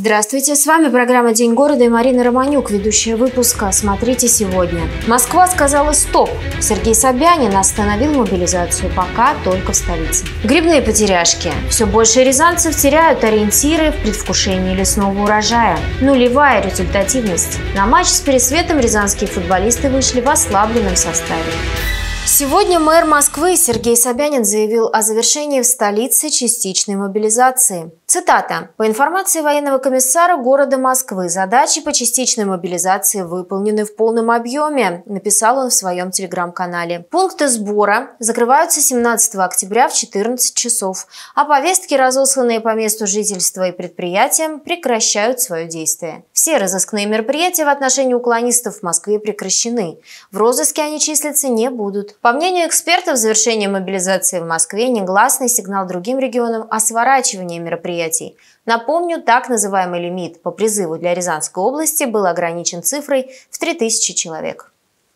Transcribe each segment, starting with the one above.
Здравствуйте, с вами программа «День города» и Марина Романюк, ведущая выпуска. Смотрите сегодня. Москва сказала «стоп». Сергей Собянин остановил мобилизацию, пока только в столице. Грибные потеряшки. Все больше рязанцев теряют ориентиры в предвкушении лесного урожая. Нулевая результативность. На матч с Пересветом рязанские футболисты вышли в ослабленном составе. Сегодня мэр Москвы Сергей Собянин заявил о завершении в столице частичной мобилизации. Цитата. «По информации военного комиссара города Москвы, задачи по частичной мобилизации выполнены в полном объеме», написал он в своем телеграм-канале. Пункты сбора закрываются 17 октября в 14 часов, а повестки, разосланные по месту жительства и предприятиям, прекращают свое действие. Все разыскные мероприятия в отношении уклонистов в Москве прекращены. В розыске они числиться не будут. По мнению экспертов, завершение мобилизации в Москве – негласный сигнал другим регионам о сворачивании мероприятий. Напомню, так называемый лимит по призыву для Рязанской области был ограничен цифрой в 3000 человек.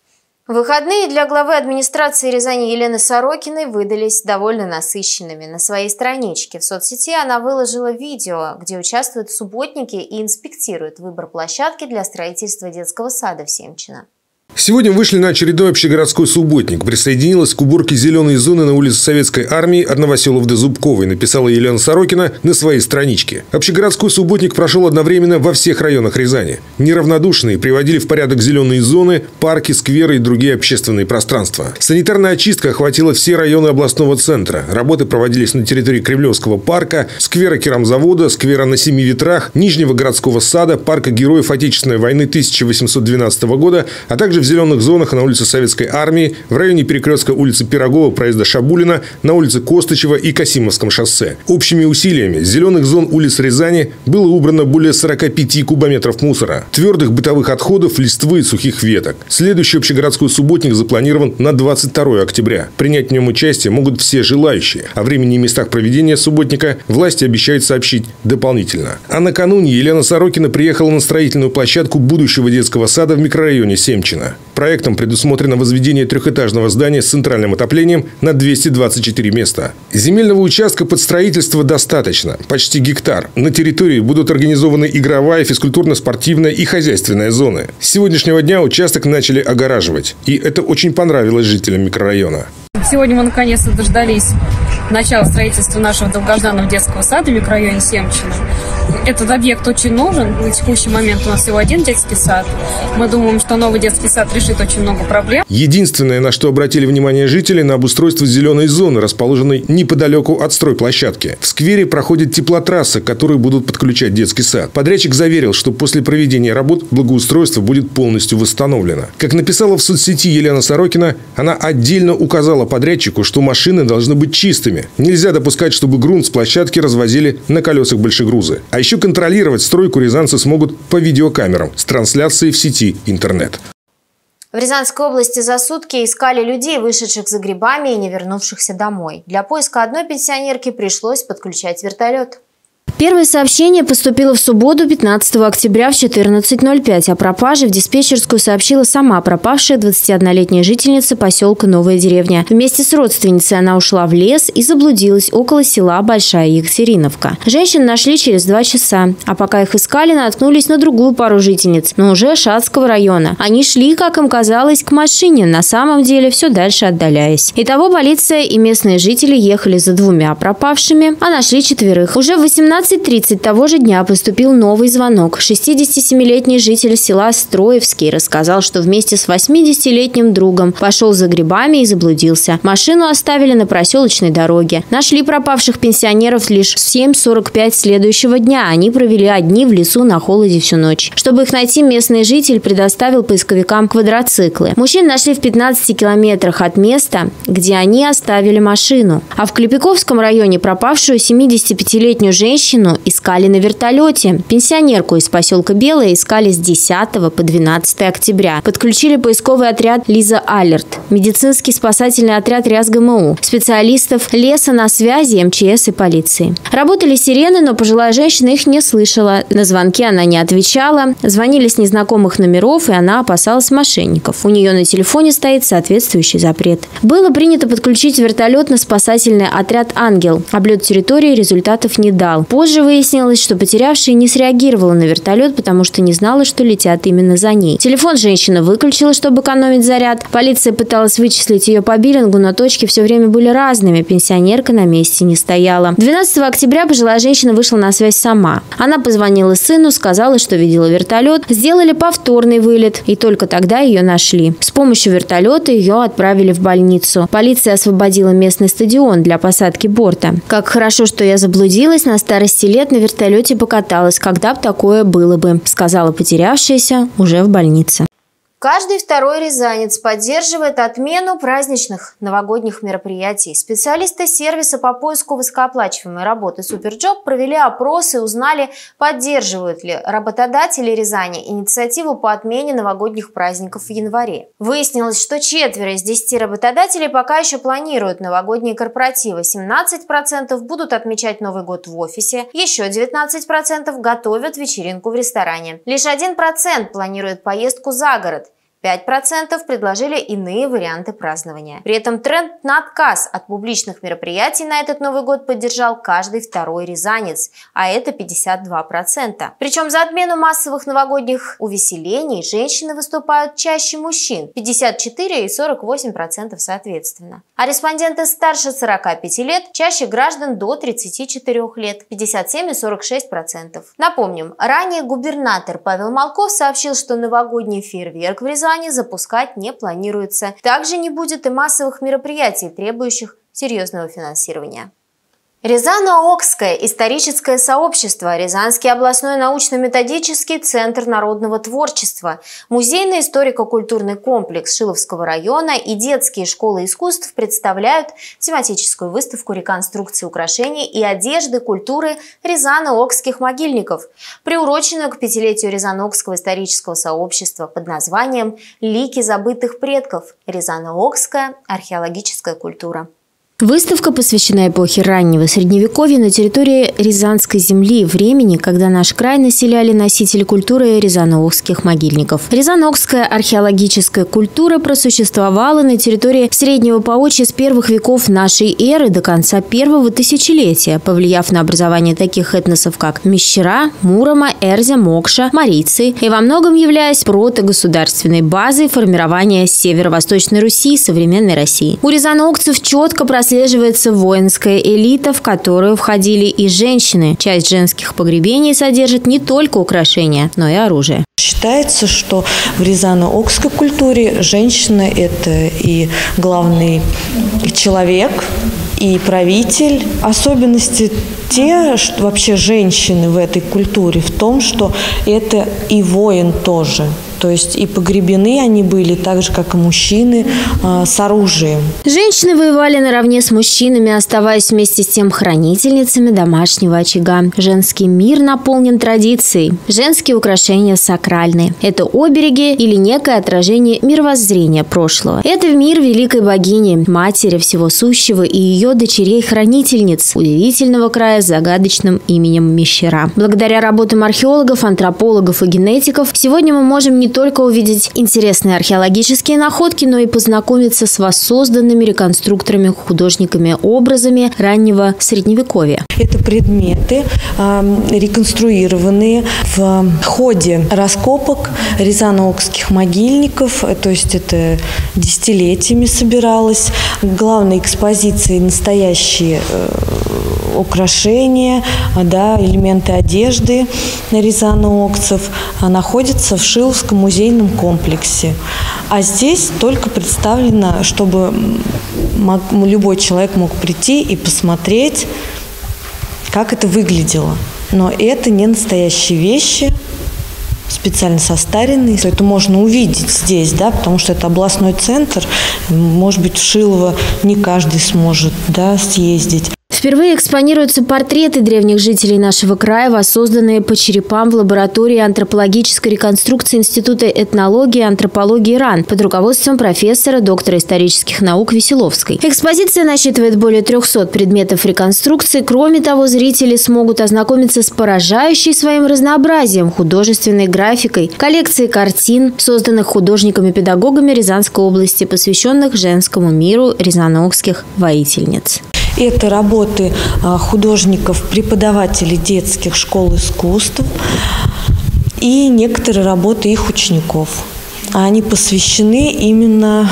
Выходные для главы администрации Рязани Елены Сорокиной выдались довольно насыщенными. На своей страничке в соцсети она выложила видео, где участвуют субботники и инспектируют выбор площадки для строительства детского сада в Семчино. Сегодня вышли на очередной общегородской субботник. Присоединилась к уборке зеленой зоны на улице Советской Армии от Новоселов до Зубковой, написала Елена Сорокина на своей страничке. Общегородской субботник прошел одновременно во всех районах Рязани. Неравнодушные приводили в порядок зеленые зоны, парки, скверы и другие общественные пространства. Санитарная очистка охватила все районы областного центра. Работы проводились на территории Кремлевского парка, сквера керамзавода, сквера на Семи ветрах, Нижнего городского сада, парка Героев Отечественной войны 1812 года, а также в зеленых зонах на улице Советской Армии, в районе перекрестка улицы Пирогова, проезда Шабулина, на улице Костычева и Касимовском шоссе. Общими усилиями с зеленых зон улиц Рязани было убрано более 45 кубометров мусора, твердых бытовых отходов, листвы и сухих веток. Следующий общегородской субботник запланирован на 22 октября. Принять в нем участие могут все желающие. О времени и местах проведения субботника власти обещают сообщить дополнительно. А накануне Елена Сорокина приехала на строительную площадку будущего детского сада в микрорайоне Семчино. Проектом предусмотрено возведение трехэтажного здания с центральным отоплением на 224 места. Земельного участка под строительство достаточно, почти гектар. На территории будут организованы игровая, физкультурно-спортивная и хозяйственная зоны. С сегодняшнего дня участок начали огораживать. И это очень понравилось жителям микрорайона. Сегодня мы наконец-то дождались начала строительства нашего долгожданного детского сада в микрорайоне Семчино. Этот объект очень нужен. На текущий момент у нас всего один детский сад. Мы думаем, что новый детский сад решит очень много проблем. Единственное, на что обратили внимание жители, на обустройство зеленой зоны, расположенной неподалеку от стройплощадки. В сквере проходит теплотрасса, к которой будут подключать детский сад. Подрядчик заверил, что после проведения работ благоустройство будет полностью восстановлено. Как написала в соцсети Елена Сорокина, она отдельно указала подрядчику, что машины должны быть чистыми. Нельзя допускать, чтобы грунт с площадки развозили на колесах большегрузы. А еще контролировать стройку рязанцы смогут по видеокамерам с трансляцией в сети интернет. В Рязанской области за сутки искали людей, вышедших за грибами и не вернувшихся домой. Для поиска одной пенсионерки пришлось подключать вертолет. Первое сообщение поступило в субботу, 15 октября в 14:05. О пропаже в диспетчерскую сообщила сама пропавшая 21-летняя жительница поселка Новая Деревня. Вместе с родственницей она ушла в лес и заблудилась около села Большая Екатериновка. Женщин нашли через 2 часа, а пока их искали, наткнулись на другую пару жительниц, но уже Шацкого района. Они шли, как им казалось, к машине, на самом деле все дальше отдаляясь. Итого полиция и местные жители ехали за 2 пропавшими, а нашли 4. Уже в 18:30 того же дня поступил новый звонок. 67-летний житель села Строевский рассказал, что вместе с 80-летним другом пошел за грибами и заблудился. Машину оставили на проселочной дороге. Нашли пропавших пенсионеров лишь в 7:45 следующего дня. Они провели одни в лесу на холоде всю ночь. Чтобы их найти, местный житель предоставил поисковикам квадроциклы. Мужчин нашли в 15 километрах от места, где они оставили машину. А в Клепиковском районе пропавшую 75-летнюю женщину искали на вертолете. Пенсионерку из поселка Белое искали с 10 по 12 октября. Подключили поисковый отряд «Лиза Алерт», медицинский спасательный отряд РязГМУ, специалистов леса на связи, МЧС и полиции. Работали сирены, но пожилая женщина их не слышала. На звонки она не отвечала. Звонили с незнакомых номеров, и она опасалась мошенников. У нее на телефоне стоит соответствующий запрет. Было принято подключить вертолет на спасательный отряд «Ангел». Облет территории результатов не дал. Позже Позже выяснилось, что потерявшая не среагировала на вертолет, потому что не знала, что летят именно за ней. Телефон женщина выключила, чтобы экономить заряд. Полиция пыталась вычислить ее по биллингу, но точки все время были разными. Пенсионерка на месте не стояла. 12 октября пожилая женщина вышла на связь сама. Она позвонила сыну, сказала, что видела вертолет, сделали повторный вылет, и только тогда ее нашли. С помощью вертолета ее отправили в больницу. Полиция освободила местный стадион для посадки борта. Как хорошо, что я заблудилась, на старости лет на вертолете покаталась, когда бы такое было бы, сказала потерявшаяся уже в больнице. Каждый второй рязанец поддерживает отмену праздничных новогодних мероприятий. Специалисты сервиса по поиску высокооплачиваемой работы «Суперджоп» провели опрос и узнали, поддерживают ли работодатели Рязани инициативу по отмене новогодних праздников в январе. Выяснилось, что 4 из 10 работодателей пока еще планируют новогодние корпоративы. 17% будут отмечать Новый год в офисе, еще 19% готовят вечеринку в ресторане. Лишь 1% планирует поездку за город. 5% предложили иные варианты празднования. При этом тренд на отказ от публичных мероприятий на этот Новый год поддержал каждый второй рязанец, а это 52%. Причем за отмену массовых новогодних увеселений женщины выступают чаще мужчин – 54 и 48% соответственно. А респонденты старше 45 лет чаще граждан до 34 лет – 57 и 46%. Напомним, ранее губернатор Павел Малков сообщил, что новогодний фейерверк в Рязани запускать не планируется. Также не будет и массовых мероприятий, требующих серьезного финансирования. Рязано-Окское историческое сообщество, Рязанский областной научно-методический центр народного творчества, музейно-историко-культурный комплекс Шиловского района и детские школы искусств представляют тематическую выставку реконструкции украшений и одежды культуры рязано-окских могильников, приуроченную к 5-летию Рязано-Окского исторического сообщества под названием «Лики забытых предков. Рязано-Окская археологическая культура». Выставка посвящена эпохе раннего Средневековья на территории Рязанской земли, времени, когда наш край населяли носители культуры рязано-окских могильников. Рязано-окская археологическая культура просуществовала на территории Среднего Поволжья с первых веков нашей эры до конца первого тысячелетия, повлияв на образование таких этносов, как Мещера, Мурома, Эрзя, Мокша, Марийцы, и во многом являясь протогосударственной базой формирования северо-восточной Руси и современной России. У рязано-окцев четко прослеживается воинская элита, в которую входили и женщины. Часть женских погребений содержит не только украшения, но и оружие. Считается, что в рязано-окской культуре женщина – это и главный человек, и правитель. Особенности те, что вообще женщины в этой культуре в том, что это и воин тоже. То есть и погребены они были так же, как и мужчины, с оружием. Женщины воевали наравне с мужчинами, оставаясь вместе с тем хранительницами домашнего очага. Женский мир наполнен традицией. Женские украшения сакральны. Это обереги или некое отражение мировоззрения прошлого. Это мир великой богини, матери всего сущего и ее дочерей-хранительниц удивительного края с загадочным именем Мещера. Благодаря работам археологов, антропологов и генетиков сегодня мы можем не только увидеть интересные археологические находки, но и познакомиться с воссозданными реконструкторами, художниками, образами раннего Средневековья. Это предметы, реконструированные в ходе раскопок рязано-окских могильников, то есть это десятилетиями собиралось. Главной экспозицией настоящие украшения, элементы одежды рязано-окцев находятся в Шиловском музейном комплексе. А здесь только представлено, чтобы любой человек мог прийти и посмотреть, как это выглядело. Но это не настоящие вещи, специально состаренные. Это можно увидеть здесь, потому что это областной центр. Может быть, в Шилово не каждый сможет съездить. Впервые экспонируются портреты древних жителей нашего края, воссозданные по черепам в лаборатории антропологической реконструкции Института этнологии и антропологии РАН под руководством профессора, доктора исторических наук Веселовской. Экспозиция насчитывает более 300 предметов реконструкции. Кроме того, зрители смогут ознакомиться с поражающей своим разнообразием художественной графикой, коллекцией картин, созданных художниками-педагогами Рязанской области, посвященных женскому миру рязано-окских воительниц. Это работы художников, преподавателей детских школ искусств и некоторые работы их учеников. Они посвящены именно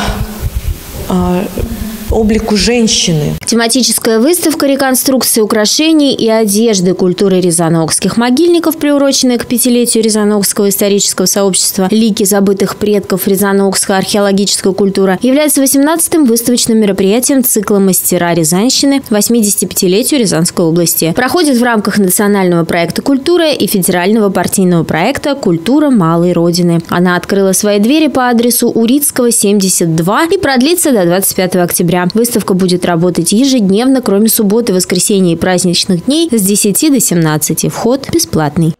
облику женщины. Тематическая выставка реконструкции украшений и одежды культуры рязанокских могильников, приуроченная к 5-летию Рязанокского исторического сообщества «Лики забытых предков. Рязанокская археологическая культура», является 18-м выставочным мероприятием цикла «Мастера Рязанщины» 85-летию Рязанской области. Проходит в рамках национального проекта «Культура» и федерального партийного проекта «Культура малой Родины». Она открыла свои двери по адресу Урицкого, 72 и продлится до 25 октября. Выставка будет работать ежедневно, кроме субботы, воскресенья и праздничных дней с 10 до 17. Вход бесплатный.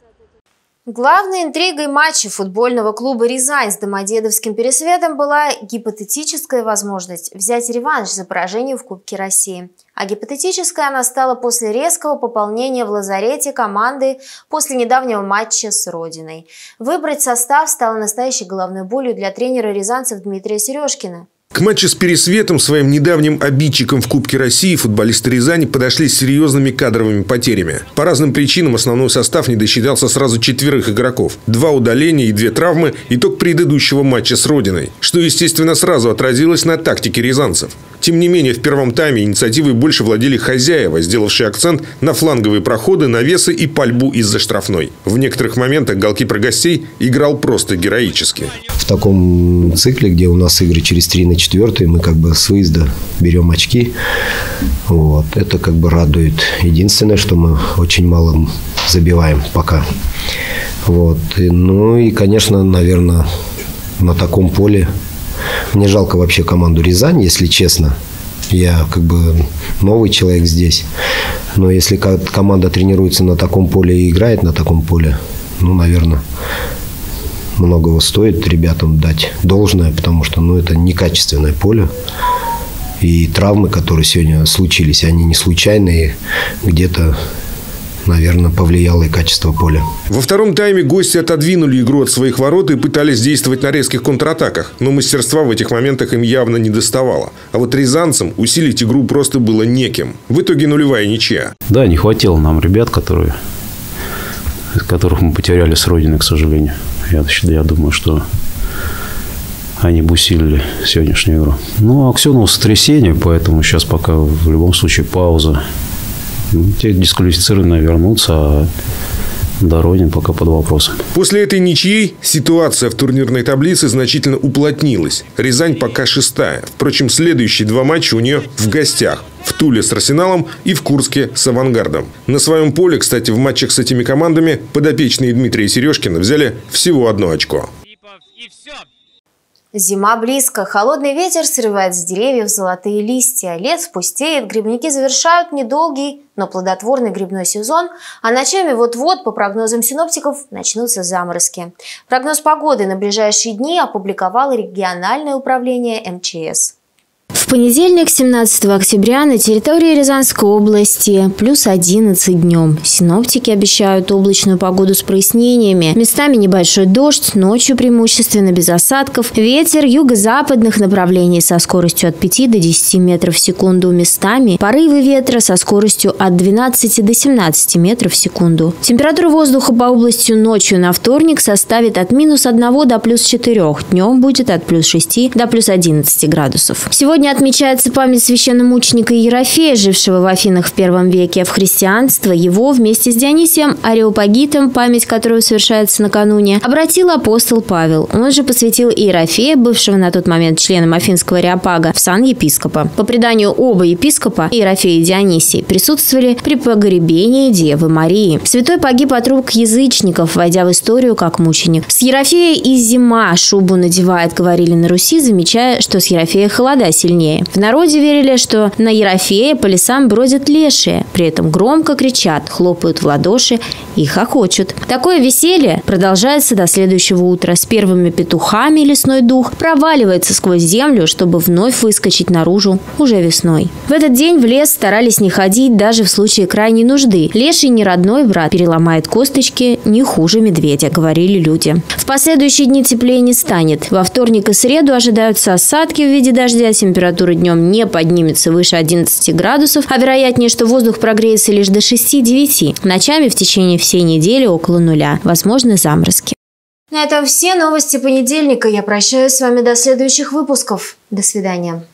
Главной интригой матча футбольного клуба «Рязань» с Домодедовским Пересветом была гипотетическая возможность взять реванш за поражение в Кубке России. А гипотетической она стала после резкого пополнения в лазарете команды после недавнего матча с Родиной. Выбрать состав стало настоящей головной болью для тренера рязанцев Дмитрия Сережкина. К матчу с Пересветом, своим недавним обидчиком в Кубке России, футболисты Рязани подошли с серьезными кадровыми потерями. По разным причинам основной состав не досчитался сразу 4 игроков. 2 удаления и 2 травмы – итог предыдущего матча с Родиной, что, естественно, сразу отразилось на тактике рязанцев. Тем не менее, в первом тайме инициативой больше владели хозяева, сделавшие акцент на фланговые проходы, навесы и пальбу из-за штрафной. В некоторых моментах голкипер гостей играл просто героически. В таком цикле, где у нас игры через 3 на 4, мы как бы с выезда берем очки. Вот. Это как бы радует. Единственное, что мы очень мало забиваем пока. Вот. Ну и, конечно, наверное, на таком поле мне жалко вообще команду «Рязань», если честно. Я как бы новый человек здесь. Но если команда тренируется на таком поле и играет на таком поле, ну, наверное, многого стоит ребятам дать должное, потому что, ну, это некачественное поле. И травмы, которые сегодня случились, они не случайные. Где-то, наверное, повлияло и качество поля. Во втором тайме гости отодвинули игру от своих ворот и пытались действовать на резких контратаках. Но мастерства в этих моментах им явно не доставало. А вот рязанцам усилить игру просто было неким. В итоге 0-я ничья. Да, не хватило нам ребят, которых мы потеряли с Родины, к сожалению. Я думаю, что они бы усилили сегодняшнюю игру. Ну, Аксенову сотрясение, поэтому сейчас пока в любом случае пауза. Те дисквалифицированные вернутся, а Доронин пока под вопросом. После этой ничьей ситуация в турнирной таблице значительно уплотнилась. Рязань пока 6-я. Впрочем, следующие 2 матча у нее в гостях. В Туле с Арсеналом и в Курске с Авангардом. На своем поле, кстати, в матчах с этими командами подопечные Дмитрия Сережкина взяли всего 1 очко. Зима близко. Холодный ветер срывает с деревьев золотые листья. Лес пустеет, грибники завершают недолгий, но плодотворный грибной сезон, а ночами вот-вот, по прогнозам синоптиков, начнутся заморозки. Прогноз погоды на ближайшие дни опубликовало региональное управление МЧС. В понедельник, 17 октября, на территории Рязанской области плюс 11 днем. Синоптики обещают облачную погоду с прояснениями. Местами небольшой дождь, ночью преимущественно без осадков. Ветер юго-западных направлений со скоростью от 5 до 10 метров в секунду. Местами порывы ветра со скоростью от 12 до 17 метров в секунду. Температура воздуха по области ночью на вторник составит от -1 до +4. Днем будет от +6 до +11 градусов. Сегодня отмечается память священномученика Ерофея, жившего в Афинах в I веке. В христианство его вместе с Дионисием Ареопагитом, память которого совершается накануне, обратил апостол Павел. Он же посвятил Ерофея, бывшего на тот момент членом Афинского Ареопага, в сан епископа. По преданию, оба епископа, Ерофей и Дионисий, присутствовали при погребении Девы Марии. Святой погиб от рук язычников, войдя в историю как мученик. С Ерофея и зима шубу надевает, говорили на Руси, замечая, что с Ерофея холода сильнее. В народе верили, что на Ерофея по лесам бродят лешие, при этом громко кричат, хлопают в ладоши и хохочут. Такое веселье продолжается до следующего утра. С первыми петухами лесной дух проваливается сквозь землю, чтобы вновь выскочить наружу уже весной. В этот день в лес старались не ходить даже в случае крайней нужды. Леший не родной брат, переломает косточки не хуже медведя, говорили люди. В последующие дни теплее не станет. Во вторник и среду ожидаются осадки в виде дождя, температура температура днем не поднимется выше 11 градусов, а вероятнее, что воздух прогреется лишь до 6-9. Ночами в течение всей недели около нуля. Возможны заморозки. На этом все новости понедельника. Я прощаюсь с вами до следующих выпусков. До свидания.